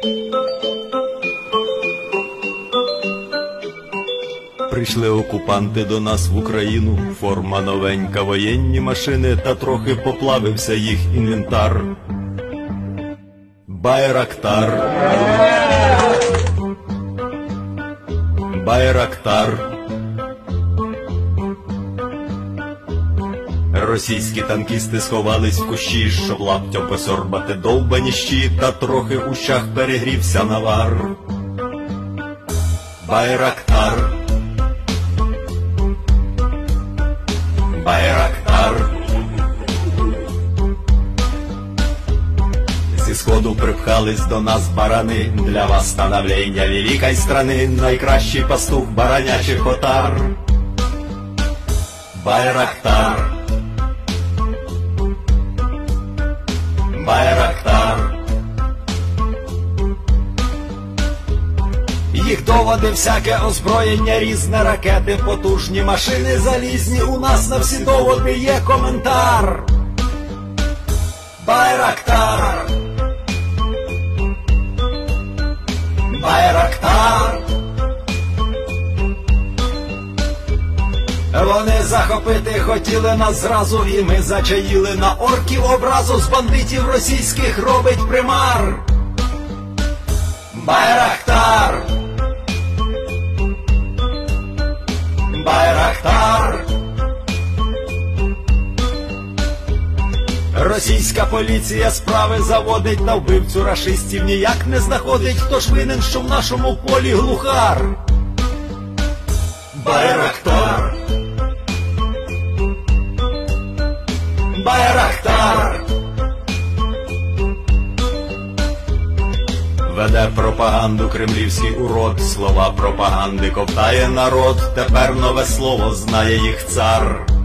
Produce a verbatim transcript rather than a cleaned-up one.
Прийшли окупанти до нас в Україну, форма новенька, воєнні машини, та трохи поплавився їх інвентар. Байрактар, Байрактар. Російські танкісти сховались в кущі, щоб лаптям посорбати довбані щі, та трохи у щах перегрівся навар. Байрактар, Байрактар. Зі сходу припхались до нас барани, для восстановлення великої страни, найкращий пастух баранячих отар. Байрактар, Байрактар. Їх доводи, всяке озброєння різне, ракети, потужні машини залізні, у нас на всі доводи є коментар. Байрактар, Байрактар. Вони захопити хотіли нас зразу, і ми зачаїли на орків образу, з бандитів російських робить примар. Байрактар, Байрактар. Російська поліція справи заводить, на вбивцю рашистів ніяк не знаходить, хто ж винен, що в нашому полі глухар. Байрактар, Байрактар. Веде пропаганду кремлівський урод, слова пропаганди ковтає народ, тепер нове слово знає їх цар.